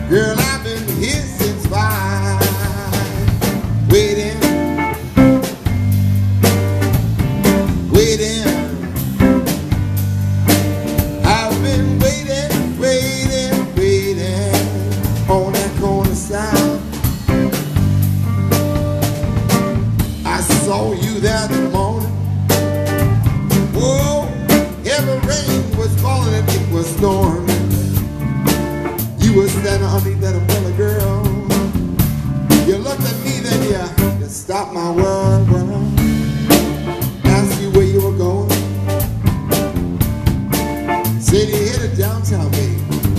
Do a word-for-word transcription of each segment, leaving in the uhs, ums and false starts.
Girl, I've been here since five, waiting, waiting. I've been waiting, waiting, waiting on that corner side. I saw you that morning. Whoa, heavy rain was falling and it was storming. You were standing underneath that umbrella, girl. You looked at me, then you, you stopped my world, world. Asked you where you were going. Said you headed downtown, baby.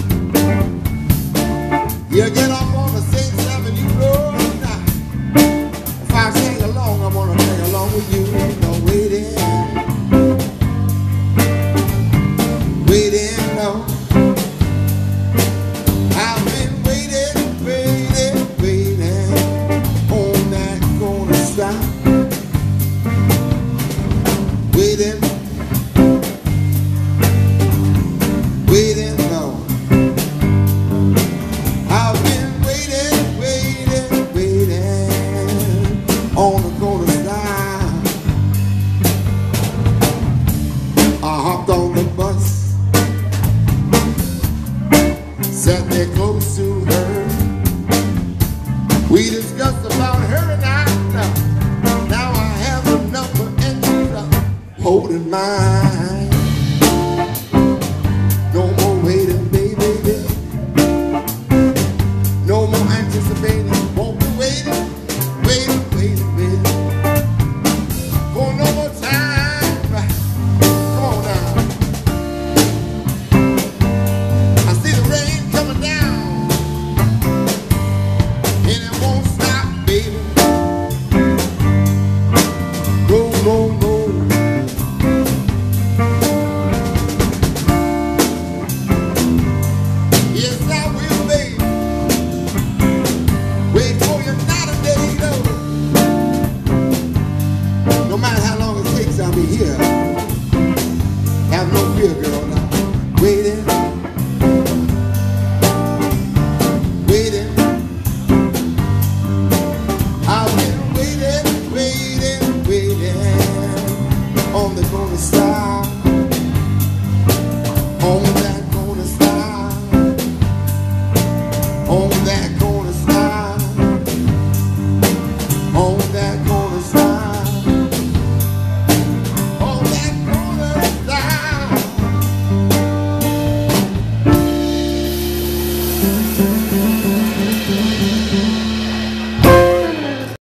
You get off on the Saint Avenue Road now. If I sing along, I wanna sing along with you. No waiting, waiting, no. I've been waiting, waiting, waiting on that corner stop. Waiting, waiting, no. I've been waiting, waiting, waiting on the corner stop. I hopped on the bus, sat there close to her. We discussed about her and I. Now, now I have a number and she's uh, holding mine. No more waiting, baby, baby. No more anticipating. Won't be waiting, waiting, waiting, waiting for no more time. Come on now. I see the rain coming down, and it won't stop, baby. Roll, roll, roll. Yes, I will, baby. Wait for you not a day, though. No matter how long it takes, I'll be here. Have no fear, girl, now. Waiting, waiting. I've been waiting, waiting, waiting on the corner side.